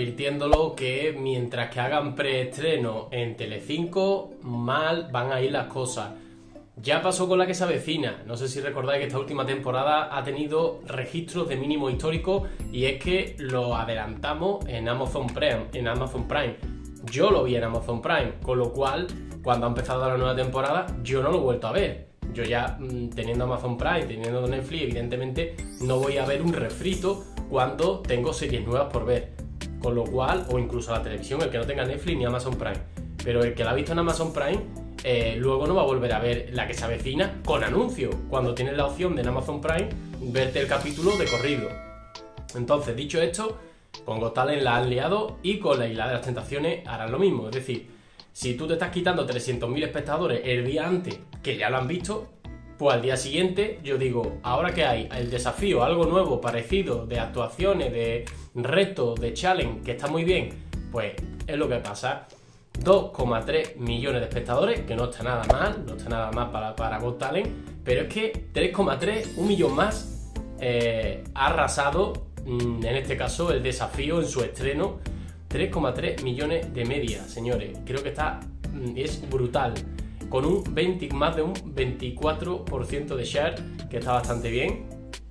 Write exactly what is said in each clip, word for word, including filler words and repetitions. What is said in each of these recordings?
advirtiéndolo que mientras que hagan preestreno en Telecinco, mal van a ir las cosas. Ya pasó con la que se avecina. No sé si recordáis que esta última temporada ha tenido registros de mínimo histórico y es que lo adelantamos en Amazon Prime, en Amazon Prime. Yo lo vi en Amazon Prime, con lo cual, cuando ha empezado la nueva temporada, yo no lo he vuelto a ver. Yo ya, teniendo Amazon Prime, teniendo Netflix, evidentemente no voy a ver un refrito cuando tengo series nuevas por ver. Con lo cual, o incluso la televisión, el que no tenga Netflix ni Amazon Prime. Pero el que la ha visto en Amazon Prime, eh, luego no va a volver a ver la que se avecina con anuncio, cuando tienes la opción de en Amazon Prime verte el capítulo de corrido. Entonces, dicho esto, con Got Talent la han liado y con la Isla de las Tentaciones harán lo mismo. Es decir, si tú te estás quitando trescientos mil espectadores el día antes, que ya lo han visto, pues al día siguiente yo digo, ahora que hay el desafío, algo nuevo, parecido, de actuaciones, de retos, de challenge, que está muy bien, pues es lo que pasa. dos coma tres millones de espectadores, que no está nada mal, no está nada mal para, para Got Talent, pero es que tres coma tres, un millón más, eh, ha arrasado, en este caso, el desafío en su estreno. Tres coma tres millones de media, señores. Creo que está, es brutal. Con un veinte, más de un veinticuatro por ciento de share, que está bastante bien.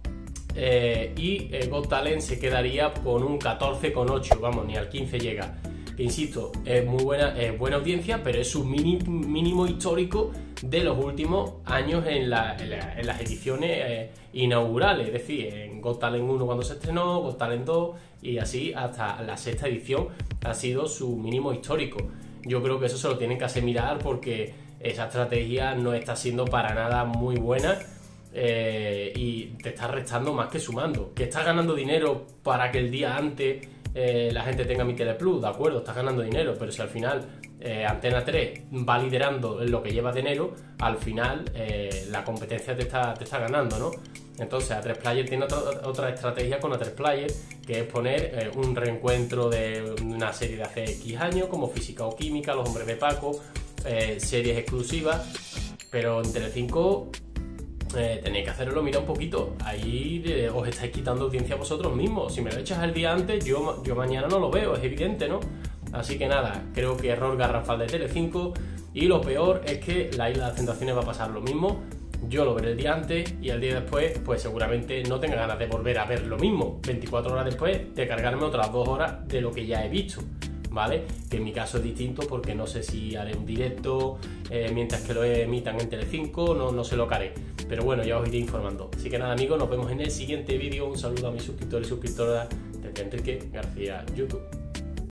Eh, y eh, Got Talent se quedaría con un catorce coma ocho, vamos, ni al quince llega. Que insisto, es muy buena, es buena audiencia, pero es un mini, mínimo histórico de los últimos años en, la, en, la, en las ediciones eh, inaugurales. Es decir, en Got Talent uno cuando se estrenó, Got Talent dos y así hasta la sexta edición ha sido su mínimo histórico. Yo creo que eso se lo tienen que hacer mirar porque esa estrategia no está siendo para nada muy buena. Eh, y te está restando más que sumando. Que estás ganando dinero para que el día antes eh, la gente tenga Mi Tele Plus, de acuerdo, estás ganando dinero, pero si al final eh, Antena tres va liderando en lo que lleva de enero, al final eh, la competencia te está, te está ganando, ¿no? Entonces A tres Player tiene otra, otra estrategia con A tres Player, que es poner eh, un reencuentro de una serie de hace X años, como Física o Química, Los Hombres de Paco, eh, series exclusivas, pero en Telecinco Eh, tenéis que hacerlo, mira un poquito. Ahí eh, os estáis quitando audiencia vosotros mismos. Si me lo echas el día antes, yo, yo mañana no lo veo, es evidente, ¿no? Así que nada, creo que error garrafal de Telecinco. Y lo peor es que la Isla de las Tentaciones va a pasar lo mismo. Yo lo veré el día antes y el día después, pues seguramente no tenga ganas de volver a ver lo mismo. veinticuatro horas después de cargarme otras dos horas de lo que ya he visto, ¿vale? Que en mi caso es distinto porque no sé si haré un directo eh, mientras que lo emitan en Telecinco, no, no sé lo que haré. Pero bueno, ya os iré informando. Así que nada, amigos, nos vemos en el siguiente vídeo. Un saludo a mis suscriptores y suscriptoras desde Enrique García YouTube.